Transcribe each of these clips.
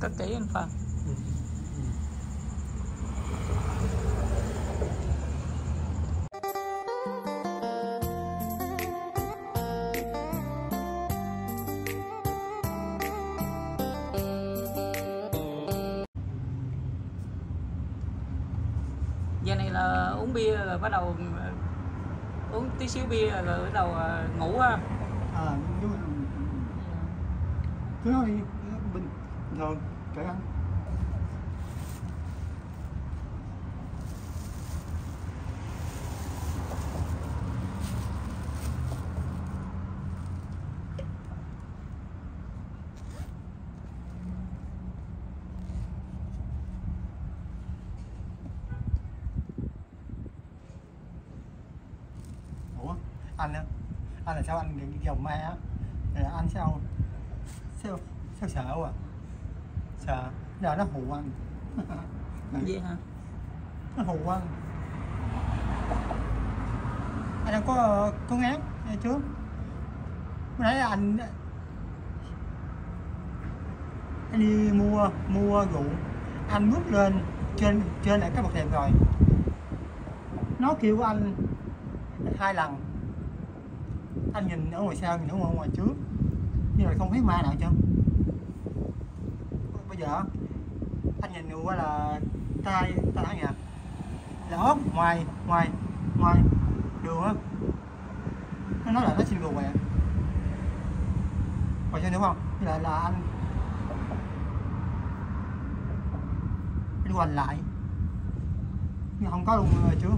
cất kỹ anh Phan. Giờ này là uống bia rồi bắt đầu uống tí xíu bia rồi bắt đầu ngủ ha. Nhưng mà cứ nói đi, bình thường kệ anh. Ủa anh á, anh là sao anh đi vòng ma á? Anh sao sợ quá, sợ giờ nó hù anh. Vậy hả? Nó hù anh đang có ngán trước mới nãy anh đi mua rượu, anh bước lên trên lại cái bậc thềm rồi nó kêu anh 2 lần, anh nhìn ở ngoài sau nhìn ở ngoài trước nhưng mà không thấy ma nào chứ. Bây giờ anh nhìn qua là tay thẳng nhà là ốp ngoài đường á, nó nói là nó xin đồ quẹt ngoài xem đúng không, với lại là anh quành lại nhưng không có luôn rồi chứ.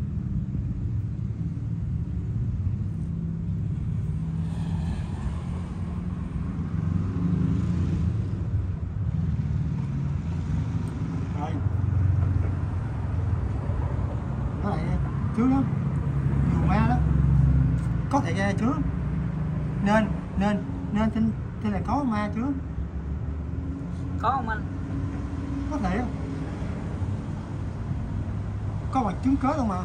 Nó lại trước đó nhiều ma đó, có thể ra trước nên trên này có ma trước. Có không anh? Có thể có bằng chứng cớ luôn mà,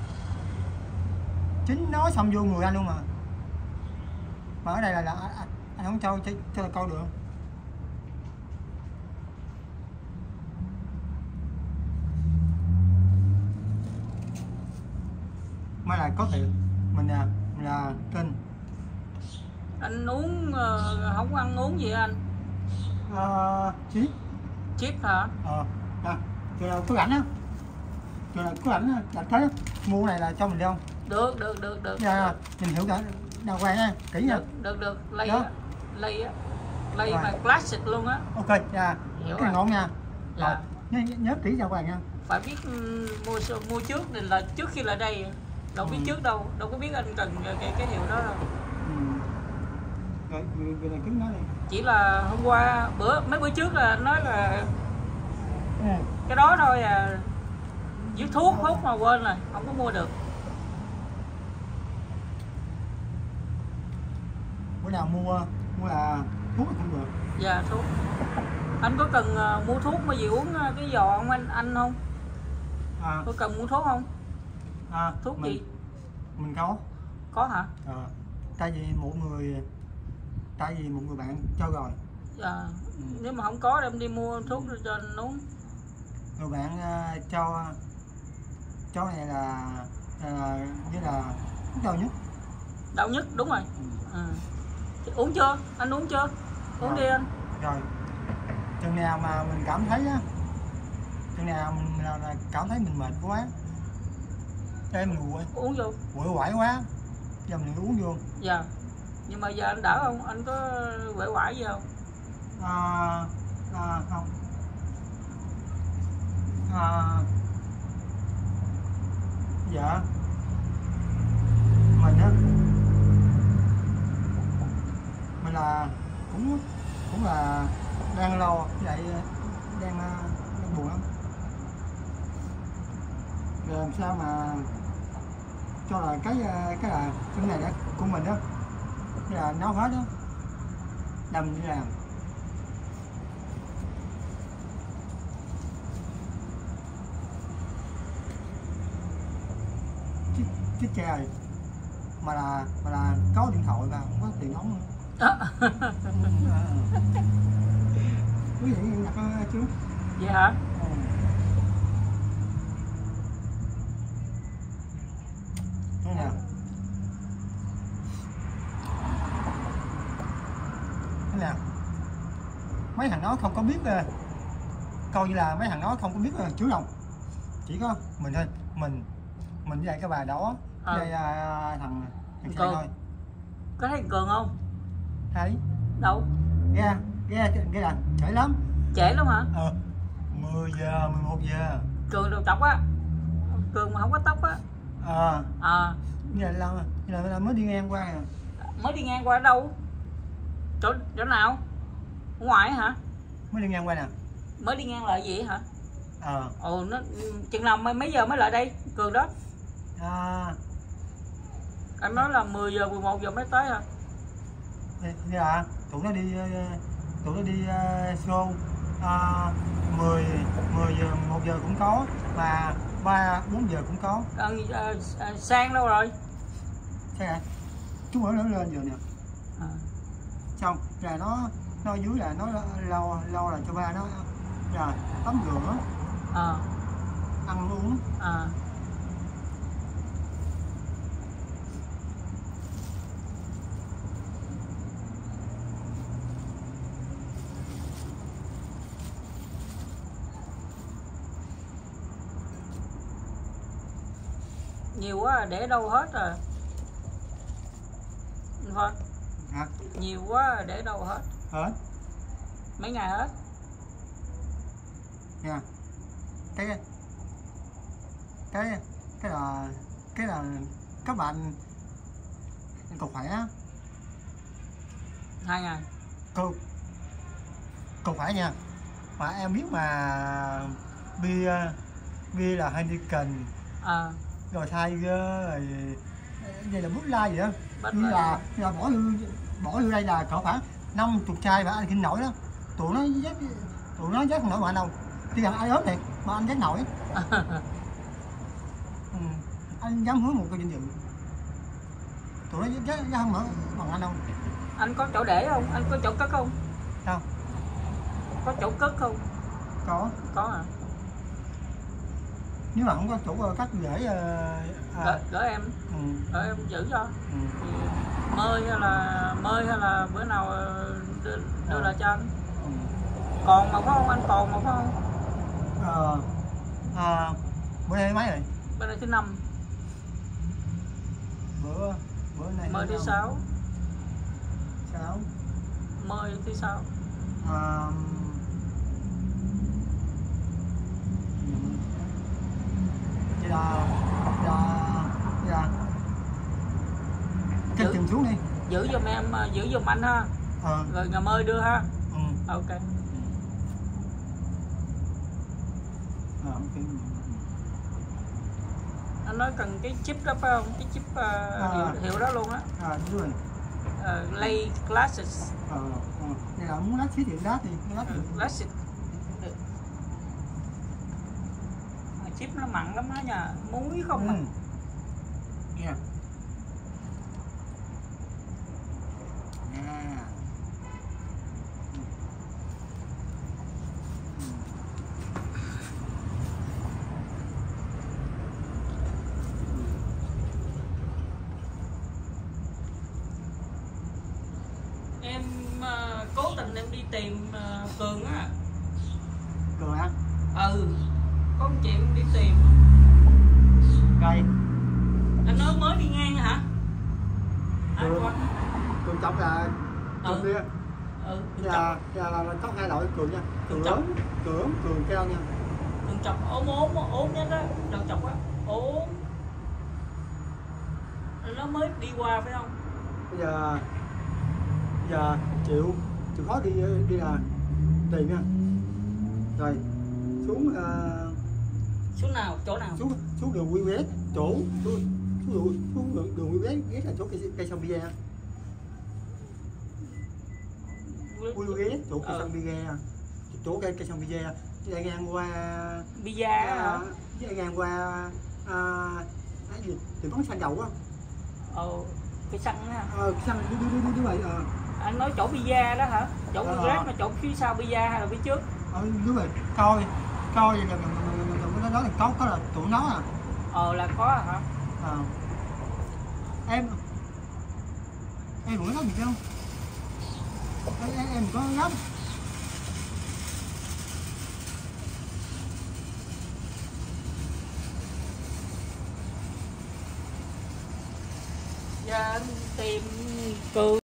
chính nó xông vô người anh luôn mà ở đây là anh không cho là câu được. Mới là có thiệt mình là kinh. Anh uống không ăn uống gì anh? Chip hả? Rồi là có rảnh á, rồi là có rảnh thế mua này là cho mình đi không? Được. Dạ, mình hiểu cả đào hoàng nha, kỹ nha. Được lay mà classic luôn á. Ok, dạ. Hiểu Cái rồi. ngon nha. Dạ. Rồi, nhớ kỹ đào hoàng nha. Phải biết mua trước nên là trước khi lại đây đâu biết trước đâu có biết anh cần cái hiệu đó đâu. Rồi người này cứ nói đi. Chỉ là hôm qua mấy bữa trước là anh nói là cái đó thôi dưới thuốc hút mà quên rồi không có mua được. Bữa nào mua là thuốc không được. Dạ thuốc. Anh có cần mua thuốc mà gì uống cái giò không anh không? Có cần mua thuốc không? Thuốc gì? Mình có. Có hả? Tại vì một người bạn cho rồi. Dạ. Nếu mà không có thì em đi mua thuốc cho anh uống. Người bạn cho này là như là đau nhất. Đau nhất đúng rồi. Uống chưa? Anh uống chưa? Uống đi anh. Rồi. Chừng nào mà mình cảm thấy á, chừng nào mình là cảm thấy mình mệt quá, cho em mình uống vô. Quậy quải quá, giờ mình uống vô. Dạ. Nhưng mà giờ anh đỡ không? Anh có quậy quải gì không? Không. Dạ. Mình á, mình là cũng là đang lo vậy, đang buồn lắm. Rồi làm sao mà cho là cái là cái này đó của mình đó là nấu hết đó, đâm đi làm. Chết trời, mà là có điện thoại và không có tiền ống nữa. quý vị nhặt chú. Vậy hả? Thế nào? Thế nào? Mấy thằng nó không có biết coi như là mấy thằng nó không có biết chú đâu, chỉ có mình thôi, mình với lại cái bà đó với thằng Cường thôi. Có thấy Cường không? Thấy Đâu? nghe là trễ lắm. Trễ lắm hả? 10 giờ 11 giờ. Cường đầu tóc á, Cường mà không có tóc á. Như là mới đi ngang qua. Mới đi ngang qua đâu? Chỗ nào? Ở ngoài hả? Mới đi ngang qua nè. Mới đi ngang lại vậy hả? Nó chừng nào mấy giờ mới lại đây Cường đó? Anh nói là 10 giờ 11 giờ mới tới hả? Dạ, tụi nó đi show 10 giờ 11 giờ cũng có, và 3 4 giờ cũng có. Sang đâu rồi? Sao vậy? Chú ở lên giờ nè. Xong là nó dưới là nó lo là cho ba nó là tắm rửa, ăn uống. Nhiều quá để đâu hết rồi. Thôi. Hả? Nhiều quá để đâu hết. Hết. Mấy ngày hết. Nha. Cái là các bạn còn khỏe á. 2 ngày. Còn khỏe nha. Mà em biết mà bia là Heineken. Rồi Tiger rồi đây là bút lai vậy đó. Như là bỏ vô đây là cỡ khoảng 50 chai mà anh kinh nổi đó. Tụi nó dắt không nổi mà anh đâu. Chỉ cần ai ốm này mà anh dắt nổi. Anh dám hứa một cái danh dự. Tụi nó dắt không nổi bằng anh đâu. Anh có chỗ để không? Anh có chỗ cất không? Sao? Có chỗ cất không? Có hả? Nếu mà không có chỗ cắt để gửi em. Gửi em giữ cho. Mơi hay là bữa nào đưa lại cho anh. Còn mà phải không? Anh còn mà phải không? Bữa nay mấy rồi? Bữa nay thứ 5. Bữa nay Mơi thứ 6. 6. Mơi thứ 6. Dạ. Kênh chừng xuống đi. Giữ giùm em, giữ giùm anh ha. Rồi nhà Mơi đưa ha. Ok. Anh nói cần cái chip đó phải không? Cái chip hiệu đó luôn á. Đúng rồi. Lay Classes. Này là muốn lát xí điện đá thì lát Classes. Chip nó mặn lắm á nha, muối không à. Yeah. Em cố tình em đi tìm Cường á. Cường hả? Có một chuyện đi tìm. Rồi. Anh nói mới đi ngang hả? Cường chọc là Cường kia. Là có 2 loại Cường nha. Cường lớn, Cường keo nha. Cường chọc ốm nhất á, đầu chọc á, ốm. Nó mới đi qua phải không? Bây giờ chịu khó đi là tiền nha. Rồi xuống xuống nào, chỗ nào? Xuống đường Quy West, xuống đường Quy West là chỗ cây sông Bia. Quy West chỗ cây sông Bia, chỗ cây sông Bia, chạy ngang qua Bia hả? Chạy ngang qua cái gì? Tiệm bắn xăng dầu á. Cái xăng á. Xăng đúng vậy. Anh nói chỗ pizza đó hả? Chỗ Grab mà chỗ phía sau pizza hay là phía trước? Đúng rồi, coi là mình nói là có là tụi nó à. Là có hả? Em cũng nói gì không? Em có gấp. Dạ, anh tìm Cường